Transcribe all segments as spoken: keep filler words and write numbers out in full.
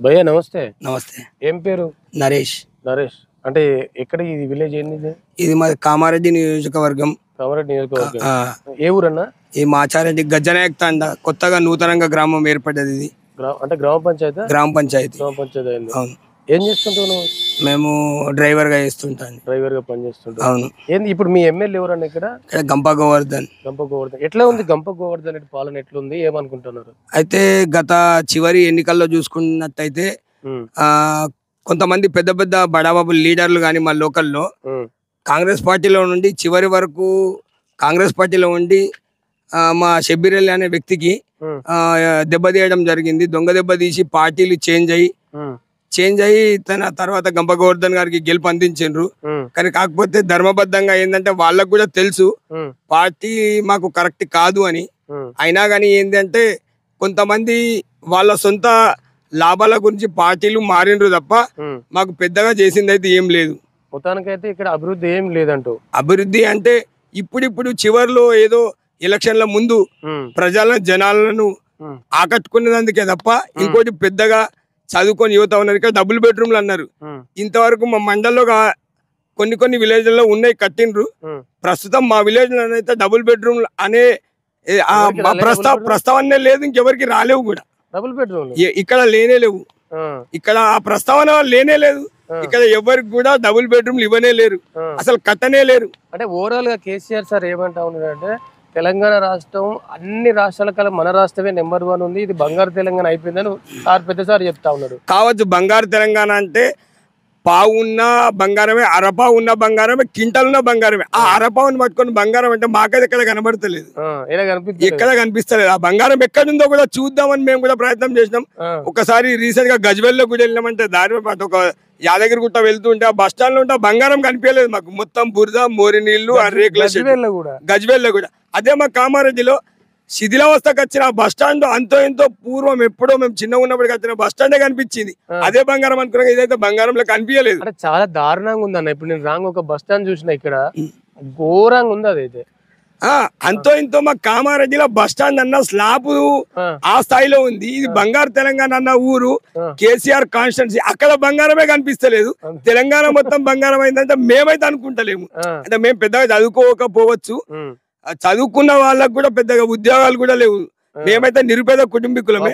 భయ్యా నమస్తే. నమస్తే. ఏం పేరు? నరేష్. నరేష్ అంటే ఎక్కడ ఇది విలేజ్ ఏంది? ఇది మాది కామారెడ్డి నియోజకవర్గం. కామారెడ్డి నియోజకవర్గం. ఏ ఊరన్నా? ఈ మాచారెడ్డి గజ్జనాయక్ తండ కొత్తగా నూతనంగా గ్రామం ఏర్పడ్డది. ఇది అంటే గ్రామ పంచాయతీ. గ్రామ పంచాయతీ గ్రామ పంచాయతీ అయింది. అవును. ఏం చేస్తుంటావు నువ్వు? మేము డ్రైవర్ గా చేస్తుంటాను. డ్రైవర్ గా పనిచేస్తుంటావు. అవును. ఏంది ఇప్పుడు మీ ఎమ్మెల్యే ఎవరన్నా ఇక్కడ? గంప గోవర్ధన్. గంప గోవర్ధన్ ఎట్లా ఉంది? గంప గోవర్ధన్ పాలన ఎట్లుంది ఏమనుకుంటున్నారు? అయితే గత చివరి ఎన్నికల్లో చూసుకున్నట్టయితే ఆ కొంతమంది పెద్ద పెద్ద బడాబాబు లీడర్లు కానీ మా లోకల్లో కాంగ్రెస్ పార్టీలో నుండి చివరి వరకు కాంగ్రెస్ పార్టీలో ఉండి మా షబ్బీర్ అలీ అనే వ్యక్తికి దెబ్బతీయడం జరిగింది. దొంగ దెబ్బ తీసి పార్టీలు చేంజ్ అయ్యి చేంజ్ అయ్యి తన తర్వాత గంప గోవర్ధన్ గారికి గెలుపు అందించారు. కానీ కాకపోతే ధర్మబద్ధంగా ఏంటంటే వాళ్ళకు కూడా తెలుసు పార్టీ మాకు కరెక్ట్ కాదు అని. అయినా కానీ ఏంటంటే కొంతమంది వాళ్ళ సొంత లాభాల గురించి పార్టీలు మారినరు తప్ప మాకు పెద్దగా చేసింది అయితే ఏం లేదు. మొత్తానికైతే ఇక్కడ అభివృద్ధి ఏం లేదంటూ. అభివృద్ధి అంటే ఇప్పుడిప్పుడు చివరిలో ఏదో ఎలక్షన్ల ముందు ప్రజల జనాలను ఆకట్టుకునేందుకే తప్ప ఇంకోటి పెద్దగా చదువుకొని యువత ఉన్నారు. ఇక్కడ డబుల్ బెడ్రూమ్లు అన్నారు. ఇంతవరకు మా మండల్లో కొన్ని కొన్ని విలేజ్లలో ఉన్నాయి కట్టిండ్రు. ప్రస్తుతం మా విలేజ్ లో అయితే డబుల్ బెడ్రూమ్ అనే ప్రస్తావ ప్రస్తావనే లేదు, ఇంకెవరికి రాలేవు కూడా. డబుల్ బెడ్రూమ్ ఇక్కడ లేనే లేవు. ఇక్కడ ఆ ప్రస్తావన లేనే లేదు. ఇక్కడ ఎవరికి కూడా డబుల్ బెడ్రూమ్లు ఇవ్వనే లేరు, అసలు కట్టనే లేరు. అంటే ఓవరాల్ గా కేసీఆర్ సార్ ఏమంటా ఉన్నాడంటే తెలంగాణ రాష్ట్రం అన్ని రాష్ట్రాల కల్లా మన రాష్ట్రమే నెంబర్ వన్ ఉంది, ఇది బంగారు తెలంగాణ అయిపోయిందని సార్ పెద్ద సార్ చెప్తా ఉన్నాడు. కావచ్చు, బంగారు తెలంగాణ అంటే పావు ఉన్న బంగారమే, అరపావు ఉన్న బంగారమే, కింటల్ ఉన్న బంగారమే. ఆ అరపావుని పట్టుకొని బంగారం అంటే మాకైతే ఎక్కడ కనబడతలేదు, ఎక్కడ కనిపిస్తలేదు. ఆ బంగారం ఎక్కడుందో కూడా చూద్దామని మేము కూడా ప్రయత్నం చేసినాం. ఒకసారి రీసెంట్ గా గజ్వేల్లో కూడా వెళ్ళినామంటే దారి పాటు ఒక యాదగిరి గుట్ట వెళ్తుంటే ఆ బస్ స్టాండ్ లో ఉంటే బంగారం కనిపించలేదు మాకు. మొత్తం బురద, మోరి నీళ్లు, రేకుల గజ్వేల్లో కూడా. అదే మా కామారెడ్డిలో శిథిలావస్థకు వచ్చిన బస్ స్టాండ్ అంతో ఎంతో పూర్వం ఎప్పుడో మేము చిన్నగా ఉన్నప్పటికి వచ్చిన బస్ స్టాండే కనిపించింది. అదే బంగారం అనుకున్నా, ఇదైతే బంగారంలో కనిపించలేదు. అంటే చాలా దారుణంగా ఉందన్న. ఇప్పుడు నేను రాంగ్ ఒక బస్ స్టాండ్ చూసిన, ఇక్కడ ఘోరంగా ఉంది. అదైతే అంతో ఇంతో మా కామారెడ్డిలో బస్ స్టాండ్ అన్న స్లాబ్ ఆ స్థాయిలో ఉంది. ఇది బంగారు తెలంగాణ అన్న ఊరు, కేసీఆర్ కాన్స్టిట్యున్సీ, అక్కడ బంగారమే కనిపిస్తలేదు. తెలంగాణ మొత్తం బంగారం అయిందంటే మేమైతే అనుకుంటలేము. అంటే మేము పెద్దగా చదువుకోకపోవచ్చు, చదువుకున్న వాళ్ళకు కూడా పెద్దగా ఉద్యోగాలు కూడా లేవు. మేమైతే నిరుపేద కుటుంబీకులమే,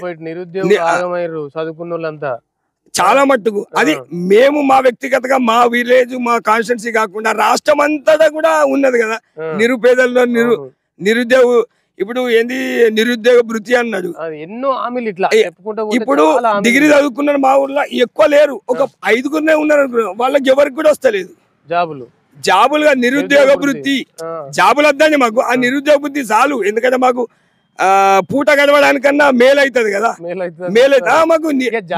చదువుకున్న వాళ్ళంతా చాలా మట్టుకు. అది మేము మా వ్యక్తిగతంగా మా విలేజ్ మా కాన్స్టిట్యున్సీ కాకుండా రాష్ట్రం అంతటా కూడా ఉన్నది కదా నిరుపేదల్లో. నిరు నిరుద్యోగ ఇప్పుడు ఏంది నిరుద్యోగ భృతి అన్నాడు, ఎన్నో హామీలు ఇట్లా. ఇప్పుడు డిగ్రీ చదువుకున్నారు మా ఊర్లో ఎక్కువ లేరు, ఒక ఐదుగురునే ఉన్నారు అనుకున్నారు. వాళ్ళకి ఎవరికి కూడా వస్తలేదు జాబులు. జాబులుగా నిరుద్యోగ వృత్తి, జాబులు వద్దండి మాకు. ఆ నిరుద్యోగ వృత్తి చాలు, ఎందుకంటే మాకు ఆ పూట గడవడానికన్నా మేలు అవుతుంది కదా. మేలైతే మాకు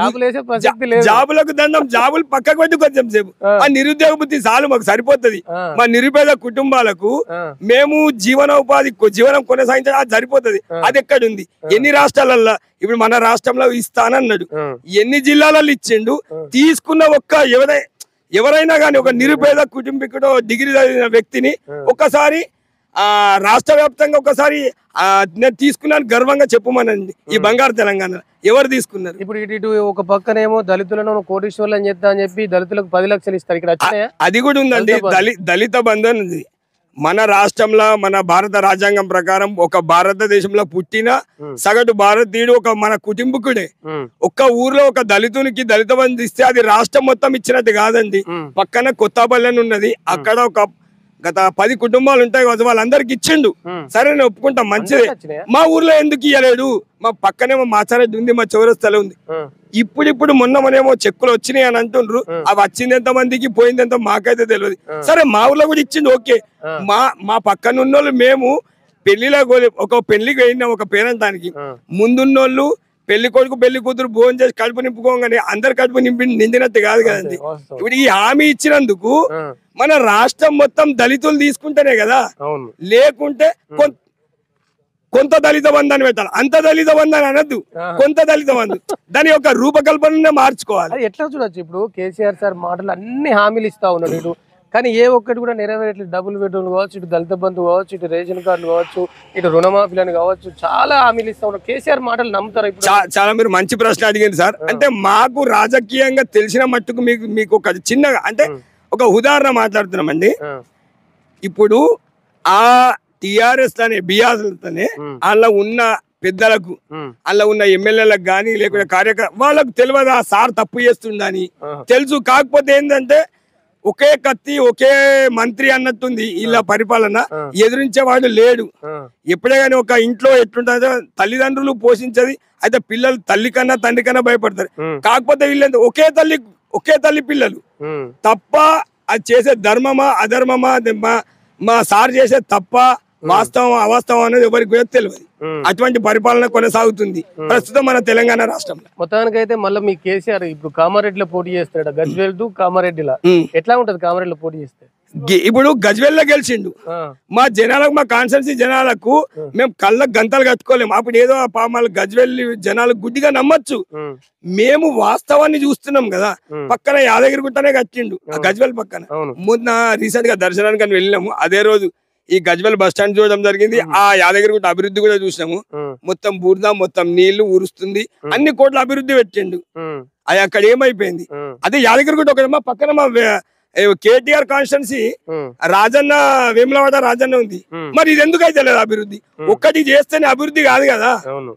జాబులకు దండం, జాబులు పక్కకు పెట్టి కొంచెం సేపు ఆ నిరుద్యోగ వృత్తి చాలు, మాకు సరిపోతుంది. మా నిరుపేద కుటుంబాలకు మేము జీవనోపాధి జీవనం కొనసాగించడం అది సరిపోతుంది. అది ఎక్కడుంది? ఎన్ని రాష్ట్రాలల్లో ఇప్పుడు మన రాష్ట్రంలో ఇస్తానన్నాడు, ఎన్ని జిల్లాలలో ఇచ్చిండు? తీసుకున్న ఒక్క ఎవరై ఎవరైనా కానీ ఒక నిరుపేద కుటుంబీకుడు డిగ్రీ చదివిన వ్యక్తిని ఒక్కసారి ఆ రాష్ట్ర వ్యాప్తంగా ఒకసారి నేను తీసుకున్నాను గర్వంగా చెప్పమనండి. ఈ బంగారు తెలంగాణ ఎవరు తీసుకున్నారు? ఇప్పుడు ఇటు ఇటు ఒక పక్కనేమో దళితులను కోటీశ్వర్లు అని చెప్తా అని చెప్పి దళితులకు పది లక్షలు ఇస్తారు. ఇక్కడ అది కూడా ఉందండి, దళి దళిత బంధు ఉంది మన రాష్ట్రంలో. మన భారత రాజ్యాంగం ప్రకారం ఒక భారతదేశంలో పుట్టిన సగటు భారతీయుడు ఒక మన కుటుంబకుడే. ఒక్క ఊర్లో ఒక దళితునికి దళిత బంధు ఇస్తే అది రాష్ట్రం మొత్తం ఇచ్చినట్టు కాదండి. పక్కన కొత్తపల్లి ఉన్నది, అక్కడ ఒక గత పది కుటుంబాలు ఉంటాయి కదా, వాళ్ళందరికి ఇచ్చిండు. సరే నేను ఒప్పుకుంటా, మంచిదే. మా ఊర్లో ఎందుకు ఇయ్యలేడు? మా పక్కనేమో మాచారెడ్డి ఉంది, మా చౌరస్తాలో ఉంది. ఇప్పుడిప్పుడు మొన్న మనేమో చెక్కులు వచ్చినాయి అని అంటుండ్రు. అవి వచ్చింది ఎంత మందికి, పోయింది ఎంత మాకైతే తెలియదు. సరే మా ఊర్లో కూడా ఇచ్చిండు, ఓకే. మా మా పక్కన ఉన్నోళ్ళు మేము పెళ్లిలో ఒక పెళ్లికి వెళ్ళినాం ఒక పేరంటానికి. ముందున్నోళ్ళు పెళ్లి కొడుకు పెళ్లి కూతురు భోజనం చేసి కడుపు నింపుకోగానే అందరు కడుపు నింపి నిండినట్టు కాదు కదండి. ఇప్పుడు ఈ హామీ ఇచ్చినందుకు మన రాష్ట్రం మొత్తం దళితులు తీసుకుంటేనే కదా, లేకుంటే కొంత దళిత బంధాన్ని పెట్టాలి. అంత దళిత బంధాన్ని అనద్దు, కొంత దళిత బంధు. దాని యొక్క రూపకల్పన మార్చుకోవాలి. ఎట్లా చూడొచ్చు? ఇప్పుడు కేసీఆర్ సార్ మాటలు అన్ని హామీలు ఇస్తా ఉన్నాడు. ఇటు కానీ ఏ ఒక్కటి కూడా నెరవేరట్లేదు. డబుల్ బెడ్రూమ్ కావచ్చు, ఇటు దళిత బంధు కావచ్చు, ఇటు రేషన్ కార్డులు కావచ్చు, ఇటు రుణమాఫీలని కావచ్చు, చాలా హామీలు ఇస్తా ఉన్నారు. కేసీఆర్ మాటలు నమ్ముతారు ఇప్పుడు? చాలా మీరు మంచి ప్రశ్న అడిగింది సార్. అంటే మాకు రాజకీయంగా తెలిసిన మట్టుకు మీకు మీకు ఒక చిన్నగా అంటే ఒక ఉదాహరణ మాట్లాడుతున్నామండి. ఇప్పుడు ఆ టిఆర్ఎస్ తోనే బిఆర్ఎస్తోనే అలా ఉన్న పెద్దలకు అలా ఉన్న ఎమ్మెల్యేలకు కానీ లేకుంటే కార్యకర్త వాళ్ళకు తెలియదు ఆ సార్ తప్పు చేస్తుందని తెలుసు. కాకపోతే ఏంటంటే ఒకే కత్తి ఒకే మంత్రి అన్నట్టుంది ఇలా పరిపాలన. ఎదిరించేవాడు లేడు. ఎప్పుడే కానీ ఒక ఇంట్లో ఎట్లుంటుందో తల్లిదండ్రులు పోషించేది అయితే పిల్లలు తల్లి కన్నా తండ్రి కన్నా భయపడతారు. కాకపోతే వీళ్ళంతా ఒకే తల్లి ఒకే తల్లి పిల్లలు తప్ప అది చేసే ధర్మమా అధర్మమా మా సార్ చేసే తప్ప వాస్తవం అవాస్తవం అనేది ఎవరికి కూడా తెలియదు. అటువంటి పరిపాలన కొనసాగుతుంది ప్రస్తుతం మన తెలంగాణ రాష్ట్రంలో. మొత్తానికైతే మళ్ళీ మీ కేసీఆర్ ఇప్పుడు కామారెడ్డిలో పోటీ చేస్తాడు. గజ్వేల్ టు కామారెడ్డిలో ఎట్లా ఉంటది? కామారెడ్డిలో పోటీ చేస్తే ఇప్పుడు గజ్వేల్లో గెలిచిండు. మా జనాలకు మా కాన్స్టిట్యున్సీ జనాలకు మేము కళ్ళకు గంతలు కట్టుకోలేము. అప్పుడు ఏదో పామాల గజ్వేల్ జనాలకు గుడ్డిగా నమ్మచ్చు. మేము వాస్తవాన్ని చూస్తున్నాం కదా. పక్కన యాదగిరి గుట్టనే కట్టిండు ఆ గజ్వేల్ పక్కన. మొన్న రీసెంట్ గా దర్శనానికి వెళ్ళినాము. అదే రోజు ఈ గజ్వేల్ బస్ స్టాండ్ చూడడం జరిగింది. ఆ యాదగిరి గుట్ట అభివృద్ధి కూడా చూసినాము. మొత్తం బూర్ద మొత్తం నీళ్లు ఊరుస్తుంది. అన్ని కోట్ల అభివృద్ధి పెట్టిండు. అది అక్కడ ఏమైపోయింది? అదే యాదగిరి గుట్ట ఒకటి మా పక్కన మా కేటీఆర్ కాన్స్టిట్యున్సీ రాజన్న వేములవాడ రాజన్న ఉంది. మరి ఇది ఎందుకు అయితే లేదు అభివృద్ధి? ఒక్కటి చేస్తేనే అభివృద్ధి కాదు కదా.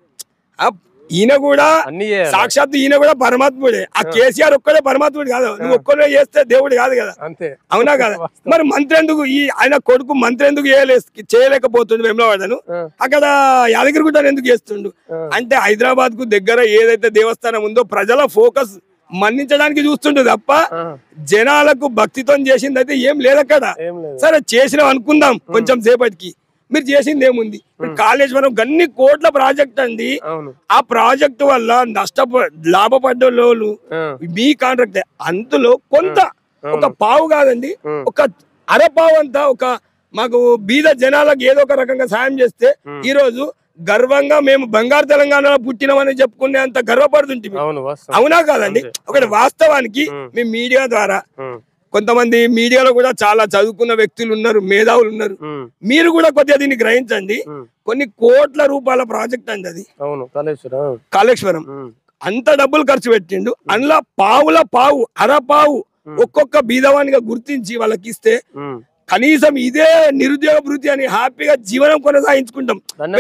ఈయన కూడా సాక్షాత్ ఈయన కూడా పరమాత్ముడే. ఆ కేసీఆర్ ఒక్కడే పరమాత్ముడు కాదు. నువ్వు ఒక్కడే చేస్తే దేవుడు కాదు కదా. అవునా కదా? మరి మంత్రి ఎందుకు ఈ ఆయన కొడుకు మంత్రి ఎందుకు చేయలేకపోతుండు వేములవాడను? అక్కడ యాదగిరిగుట్టను ఎందుకు చేస్తుండు? అంటే హైదరాబాద్ కు దగ్గర ఏదైతే దేవస్థానం ఉందో ప్రజల ఫోకస్ మన్నించడానికి చూస్తుండే తప్ప జనాలకు భక్తితో చేసింది అయితే ఏం లేదక్కడ. సరే చేసినాం అనుకుందాం కొంచెం సేపటికి. మీరు చేసింది ఏముంది? కాళేశ్వరం గన్ని కోట్ల ప్రాజెక్ట్ అండి. ఆ ప్రాజెక్ట్ వల్ల నష్టపో లాభపడ్డ వాళ్ళు మీ కాంట్రాక్ట్ అందులో కొంత ఒక పావు కాదండి, ఒక అరపావు అంతా ఒక మాకు బీద జనాలకు ఏదో ఒక రకంగా సాయం చేస్తే ఈ రోజు గర్వంగా మేము బంగారు తెలంగాణలో పుట్టినామని చెప్పుకునే అంత గర్వపడుతుంటే అవునా కాదండి? ఒకటి వాస్తవానికి మీ మీడియా ద్వారా కొంతమంది మీడియాలో కూడా చాలా చదువుకున్న వ్యక్తులు ఉన్నారు, మేధావులు ఉన్నారు. మీరు కూడా కొద్దిగా దీన్ని గ్రహించండి. కొన్ని కోట్ల రూపాయల ప్రాజెక్ట్ అండి అది కాళేశ్వరం. అంత డబ్బులు ఖర్చు పెట్టిండు. అందులో పావుల పావు అరపావు ఒక్కొక్క బీదవానిగా గుర్తించి వాళ్ళకి ఇస్తే కనీసం ఇదే నిరుద్యోగ వృత్తి అని హ్యాపీగా జీవనం కొనసాగించుకుంటాం.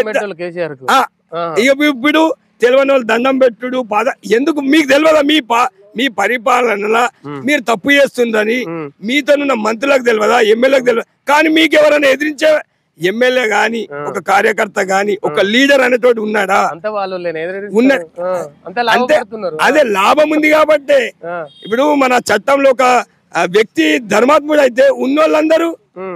ఇప్పుడు తెలియని వాళ్ళు దండం పెట్టుడు పాద ఎందుకు మీకు తెలియదా? మీ పా మీ పరిపాలనలో మీరు తప్పు చేస్తుందని మీతోనున్న మంత్రులకు తెలియదా, ఎమ్మెల్యేలకు తెలియదా? కానీ మీకు ఎవరైనా ఎదిరించే ఎమ్మెల్యే గాని ఒక కార్యకర్త గాని ఒక లీడర్ అనేటోటి ఉన్నాడా? ఉన్నాడు. అంటే అదే లాభం ఉంది కాబట్టి ఇప్పుడు మన చట్టంలో ఒక వ్యక్తి ధర్మాత్ముడు అయితే ఉన్నోళ్ళందరూ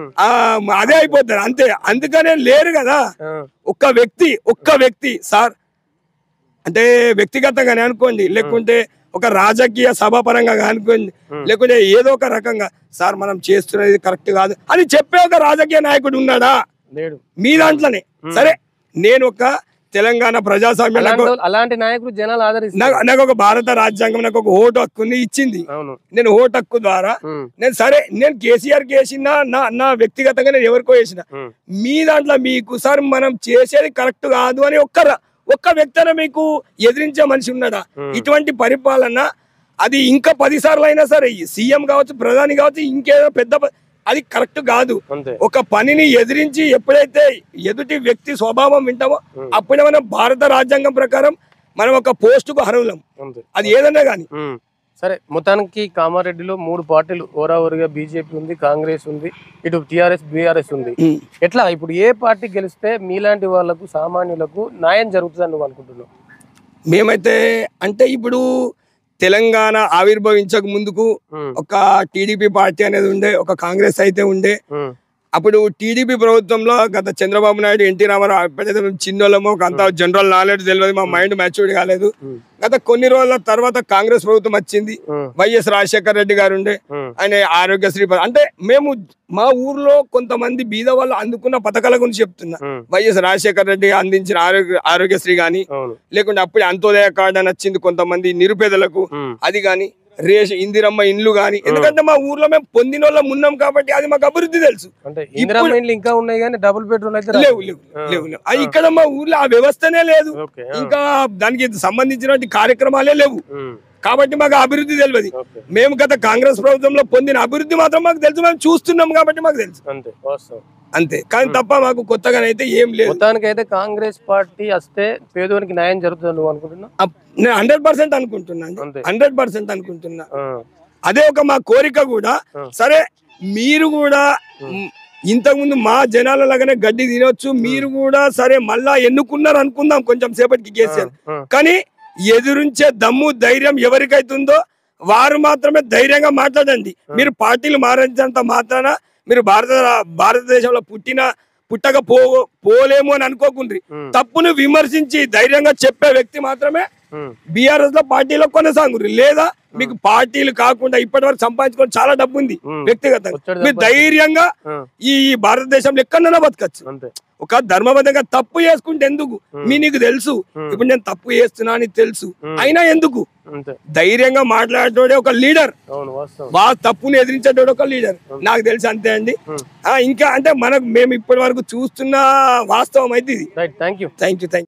అదే అయిపోతారు అంతే. అందుకనే లేరు కదా ఒక్క వ్యక్తి ఒక్క వ్యక్తి సార్ అంటే వ్యక్తిగతంగానే అనుకోండి, లేకుంటే ఒక రాజకీయ సభాపరంగా అనుకోండి, లేకుంటే ఏదో ఒక రకంగా సార్ మనం చేస్తున్నది కరెక్ట్ కాదు అని చెప్పే ఒక రాజకీయ నాయకుడు ఉన్నాడా? మీ దాంట్లోనే. సరే నేను ఒక తెలంగాణ ప్రజాస్వామ్యం అలాంటి నాయకులు జనాలు ఆదరిస్తారు. నాకు ఒక భారత రాజ్యాంగం నాకు ఒక ఓటు హక్కుని ఇచ్చింది. నేను ఓటు హక్కు ద్వారా నేను సరే నేను కేసీఆర్ కి వేసిన నా నా వ్యక్తిగతంగా నేను ఎవరికో వేసిన మీ దాంట్లో మీకు సార్ మనం చేసేది కరెక్ట్ కాదు అని ఒక్క ఒక్క వ్యక్తిన మీకు ఎదిరించే మనిషి ఉన్నాడా? ఇటువంటి పరిపాలన అది ఇంకా పది సార్లు అయినా సరే సీఎం కావచ్చు ప్రధాని కావచ్చు ఇంకేదో పెద్ద అది కరెక్ట్ కాదు. ఒక పనిని ఎదిరించి ఎప్పుడైతే ఎదుటి వ్యక్తి స్వభావం వింటామో అప్పుడే మనం భారత రాజ్యాంగం ప్రకారం మనం ఒక పోస్ట్ కు అర్హులం. అది ఏదన్నా గానీ సరే. మొత్తానికి కామారెడ్డిలో మూడు పార్టీలు ఓరావరిగా బీజేపీ ఉంది, కాంగ్రెస్ ఉంది, ఇటు టిఆర్ఎస్ బీఆర్ఎస్ ఉంది. ఎట్లా ఇప్పుడు ఏ పార్టీ గెలిస్తే మీలాంటి వాళ్ళకు సామాన్యులకు న్యాయం జరుగుతుందని నువ్వు అనుకుంటున్నావు? మేమైతే అంటే ఇప్పుడు తెలంగాణ ఆవిర్భవించక ముందుకు ఒక టీడీపీ పార్టీ అనేది ఉండే, ఒక కాంగ్రెస్ అయితే ఉండే. అప్పుడు టీడీపీ ప్రభుత్వంలో గత చంద్రబాబు నాయుడు ఎన్టీ రామారావు చిన్నోళ్ళమో అంత జనరల్ నాలెడ్జ్ తెలియదు, మా మైండ్ మ్యాచ్యూర్డ్ కాలేదు. గత కొన్ని రోజుల తర్వాత కాంగ్రెస్ ప్రభుత్వం వచ్చింది. వైఎస్ రాజశేఖర రెడ్డి గారు ఉండే, ఆయన ఆరోగ్యశ్రీ అంటే మేము మా ఊర్లో కొంతమంది బీద వాళ్ళు అందుకున్న పథకాల గురించి చెప్తున్నా. వైఎస్ రాజశేఖర రెడ్డి అందించిన ఆరోగ్య ఆరోగ్యశ్రీ గాని, లేకుంటే అప్పుడే అంత్యోదయ కార్డు అని వచ్చింది కొంతమంది నిరుపేదలకు, అది గాని రేష ఇందిరమ్మ ఇండ్లు గాని, ఎందుకంటే మా ఊర్లో మేము పొందిన వాళ్ళం ఉన్నాం కాబట్టి అది మాకు అభివృద్ధి తెలుసు. అంటే ఇందిరమ్మ ఇండ్లు ఇంకా ఉన్నాయి కానీ డబుల్ బెడ్రూమ్ అయితే లేవు లేవు లేవు లేవు అది ఇక్కడ మా ఊర్లో ఆ వ్యవస్థనే లేదు, ఇంకా దానికి సంబంధించిన కార్యక్రమాలే లేవు కాబట్టి మాకు అభివృద్ధి తెలియదు. మేము గత కాంగ్రెస్ ప్రభుత్వంలో పొందిన అభివృద్ధి మాత్రం మాకు తెలుసు, మేము చూస్తున్నాం కాబట్టి మాకు తెలుసు అంతే వాస్తవం అంతే. కానీ తప్ప మాకు కొత్తగానైతే ఏం లేదు. మొత్తానికైతే కాంగ్రెస్ పార్టీ వస్తే పేదోనికి న్యాయం జరుగుతుంది నువ్వు అనుకుంటున్నా? నేను హండ్రెడ్ పర్సెంట్ అనుకుంటున్నాను, హండ్రెడ్ పర్సెంట్ అనుకుంటున్నా. అదే ఒక మా కోరిక కూడా. సరే మీరు కూడా ఇంతకు ముందు మా జనాల లాగానే గడ్డి తినొచ్చు, మీరు కూడా సరే మళ్ళా ఎన్నుకున్నారు అనుకుందాం కొంచెం సేపటికి కేసీఆర్, కానీ ఎదురించే దమ్ము ధైర్యం ఎవరికైతుందో వారు మాత్రమే ధైర్యంగా మాట్లాడండి. మీరు పార్టీలు మారించినంత మాత్రాన మీరు భారత భారతదేశంలో పుట్టిన పుట్టక పో పోలేము అని అనుకోకుండ్రి. తప్పును విమర్శించి ధైర్యంగా చెప్పే వ్యక్తి మాత్రమే బీఆర్ఎస్ లో పార్టీలో కొనసాగుండ్రి. లేదా మీకు పార్టీలు కాకుండా ఇప్పటి వరకు సంపాదించుకొని చాలా డబ్బు ఉంది వ్యక్తిగతంగా, మీరు ధైర్యంగా ఈ భారతదేశంలో ఎక్కడైనా బతకచ్చు. ఒక ధర్మబద్ధంగా తప్పు చేసుకుంటే ఎందుకు, మీ నీకు తెలుసు ఇప్పుడు నేను తప్పు చేస్తున్నా అని తెలుసు, అయినా ఎందుకు ధైర్యంగా మాట్లాడేటోడే ఒక లీడర్, బాగా తప్పుని ఎదిరించేటోడు ఒక లీడర్, నాకు తెలుసు అంతే అండి. ఇంకా అంటే మనకు మేము ఇప్పటి వరకు చూస్తున్న వాస్తవం అయితే ఇది. Thank you thank you thank you